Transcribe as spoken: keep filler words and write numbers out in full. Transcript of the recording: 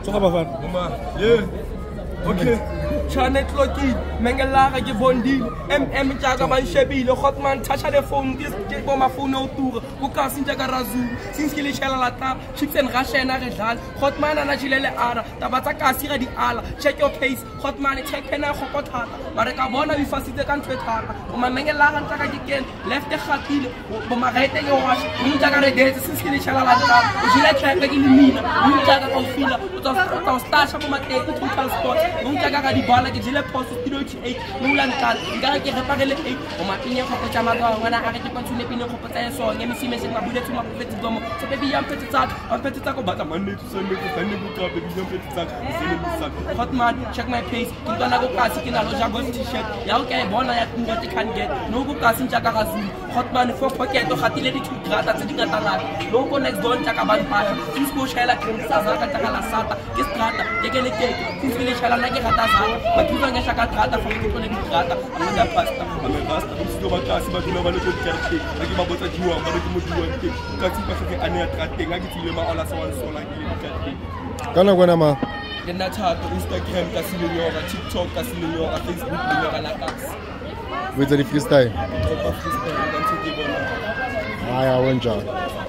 Tsoga bafana. Mama, yeah. Okay. Channel clocking, Mengelara ke bondile, M M jaga ban shebile, Hotman touch the phone, this ke bo ma phone o tour, go ka sin jaga razu, since ke le chela la ta, chips and rashena re dlal, Hotman ana jilele ara, taba tsa ka sira di ala, check your case, Hotman check pena go kothata, mare ka bona we fasite kan twethata, o ma Mengelara ntaka ke ken, left the khatile, bo ma right ke wash, mo jaga re detse since ke le chela la ta, o jile track ke le mina, mo jaga ka fila, o tsa tsa stash mo ma take total sport, mo jaga ka di la ke jile post studio eight mo la ntala nka ke reparele eight o mapinye go go tsama ka ngwana a re ke kontsune pine go go tsaya so nya misime se mabule tsoma go fetsa domo se bebi ya mpetse tsa a mpetse tsa go batla manne tsa me go tsanne go tla bebi ya mpetse tsa se le misa Hotman check my pace ke ntwana go kasi ke na lo jago t-shirt ya o ke bona ya ku ngati can get no go kasi ntja ka gazulu Hotman for pocket o gatile di two grata tse di ngata la lo go next door ntja ka ban pasha since go shela ke sa za ka tsa la sata ke strata ke ke le ke since le shela na ke gata za Matuza ngesha ka trata for people le trata amanda pasta amanda usizo ba kasi ba dula ba le go tsherte ba ke ba botsa diwa ba le ke mo diwa ke ka tsi pa se ane ya trateng a ke tsile ma ola sa wa sola ke le tsherte Kana kwana ma ke nna thata Instagram ka silenyora TikTok ka silenyora Facebook le la tax Wetsa di freestyle freestyle ka ntse ke bona Haya wenjani